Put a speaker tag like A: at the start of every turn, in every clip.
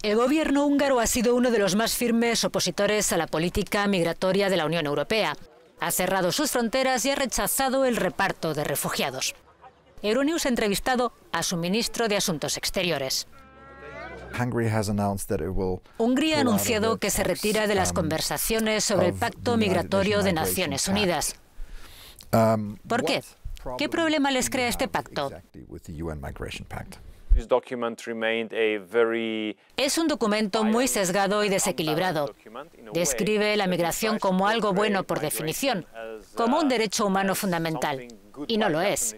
A: El gobierno húngaro ha sido uno de los más firmes opositores a la política migratoria de la Unión Europea. Ha cerrado sus fronteras y ha rechazado el reparto de refugiados. Euronews ha entrevistado a su ministro de Asuntos Exteriores. Hungría ha anunciado que se retira de las conversaciones sobre el pacto migratorio de Naciones Unidas. ¿Por qué? ¿Qué problema les crea este pacto? Es un documento muy sesgado y desequilibrado. Describe la migración como algo bueno por definición, como un derecho humano fundamental, y no lo es.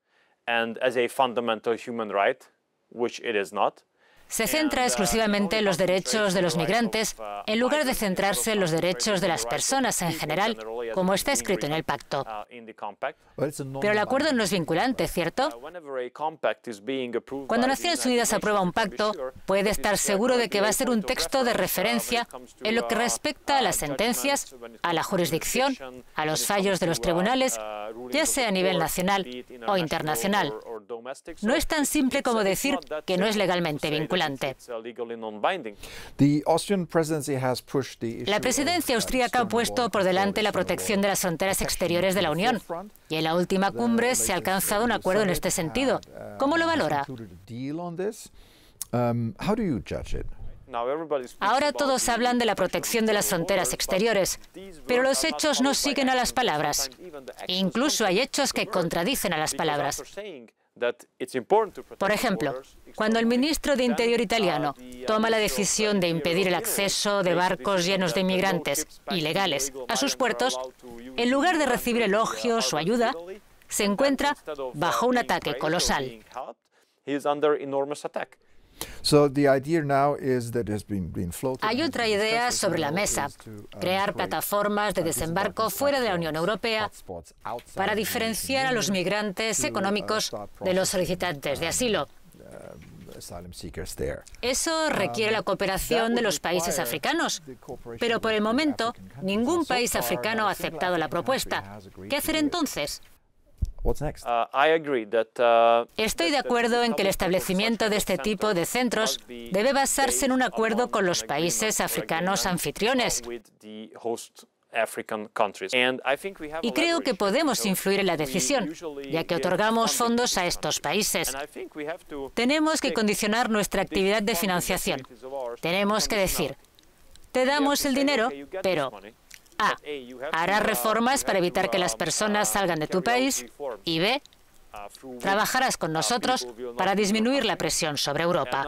A: Se centra exclusivamente en los derechos de los migrantes, en lugar de centrarse en los derechos de las personas en general, como está escrito en el pacto. Pero el acuerdo no es vinculante, ¿cierto? Cuando Naciones Unidas aprueba un pacto, puede estar seguro de que va a ser un texto de referencia en lo que respecta a las sentencias, a la jurisdicción, a los fallos de los tribunales, ya sea a nivel nacional o internacional. No es tan simple como decir que no es legalmente vinculante. La presidencia austríaca ha puesto por delante la protección de las fronteras exteriores de la Unión, y en la última cumbre se ha alcanzado un acuerdo en este sentido. ¿Cómo lo valora? Ahora todos hablan de la protección de las fronteras exteriores, pero los hechos no siguen a las palabras. Incluso hay hechos que contradicen a las palabras. Por ejemplo, cuando el ministro de Interior italiano toma la decisión de impedir el acceso de barcos llenos de inmigrantes ilegales a sus puertos, en lugar de recibir elogios o ayuda, se encuentra bajo un ataque colosal. Hay otra idea sobre la mesa: crear plataformas de desembarco fuera de la Unión Europea para diferenciar a los migrantes económicos de los solicitantes de asilo. Eso requiere la cooperación de los países africanos, pero por el momento ningún país africano ha aceptado la propuesta. ¿Qué hacer entonces? Estoy de acuerdo en que el establecimiento de este tipo de centros debe basarse en un acuerdo con los países africanos anfitriones. Y creo que podemos influir en la decisión, ya que otorgamos fondos a estos países. Tenemos que condicionar nuestra actividad de financiación. Tenemos que decir: te damos el dinero, pero A, harás reformas para evitar que las personas salgan de tu país, y B, trabajarás con nosotros para disminuir la presión sobre Europa.